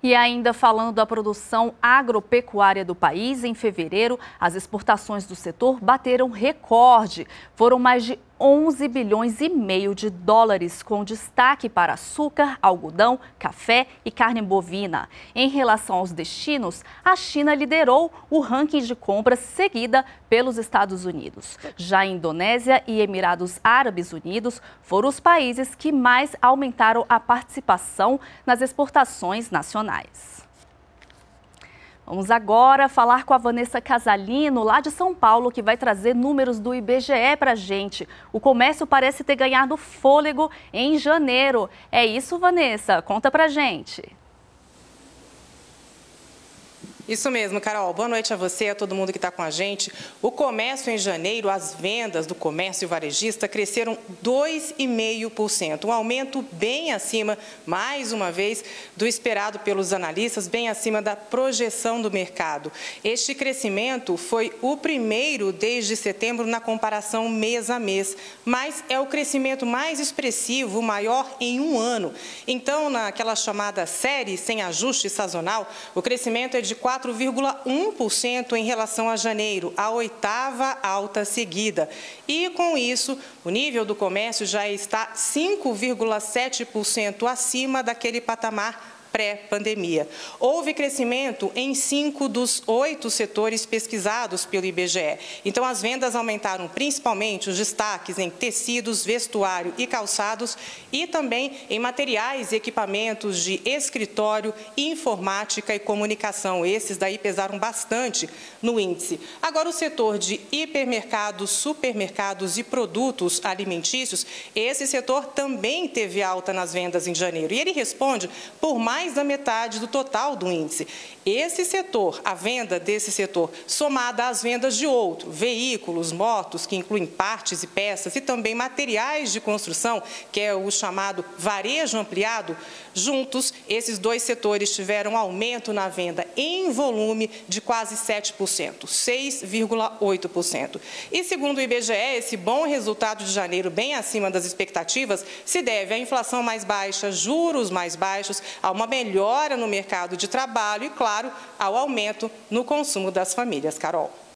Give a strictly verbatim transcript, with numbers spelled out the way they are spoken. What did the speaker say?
E ainda falando da produção agropecuária do país, em fevereiro, as exportações do setor bateram recorde. Foram mais de onze bilhões e meio de dólares, com destaque para açúcar, algodão, café e carne bovina. Em relação aos destinos, a China liderou o ranking de compras, seguida pelos Estados Unidos. Já a Indonésia e Emirados Árabes Unidos foram os países que mais aumentaram a participação nas exportações nacionais. Vamos agora falar com a Vanessa Casalino, lá de São Paulo, que vai trazer números do I B G E para a gente. O comércio parece ter ganhado fôlego em janeiro. É isso, Vanessa? Conta pra gente. Isso mesmo, Carol. Boa noite a você, a todo mundo que está com a gente. O comércio em janeiro, as vendas do comércio varejista cresceram dois vírgula cinco por cento, um aumento bem acima, mais uma vez, do esperado pelos analistas, bem acima da projeção do mercado. Este crescimento foi o primeiro desde setembro na comparação mês a mês, mas é o crescimento mais expressivo, o maior em um ano. Então, naquela chamada série sem ajuste sazonal, o crescimento é de quatro vírgula um por cento em relação a janeiro, a oitava alta seguida. E, com isso, o nível do comércio já está cinco vírgula sete por cento acima daquele patamar pré-pandemia. Houve crescimento em cinco dos oito setores pesquisados pelo I B G E. Então, as vendas aumentaram principalmente os destaques em tecidos, vestuário e calçados e também em materiais e equipamentos de escritório, informática e comunicação. Esses daí pesaram bastante no índice. Agora, o setor de hipermercados, supermercados e produtos alimentícios, esse setor também teve alta nas vendas em janeiro. E ele responde por mais da metade do total do índice. Esse setor, a venda desse setor, somada às vendas de outro, veículos, motos, que incluem partes e peças, e também materiais de construção, que é o chamado varejo ampliado, juntos, esses dois setores tiveram aumento na venda em volume de quase sete por cento, seis vírgula oito por cento. E segundo o I B G E, esse bom resultado de janeiro, bem acima das expectativas, se deve à inflação mais baixa, juros mais baixos, a uma melhora no mercado de trabalho e, claro, ao aumento no consumo das famílias. Carol.